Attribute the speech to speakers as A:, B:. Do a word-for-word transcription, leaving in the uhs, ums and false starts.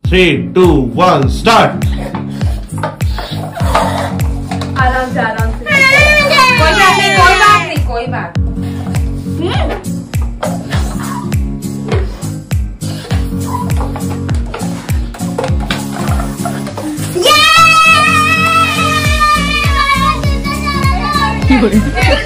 A: Three to one start.
B: आराम से आराम से, कोई बात नहीं कोई बात नहीं कोई बात।
C: Yeah!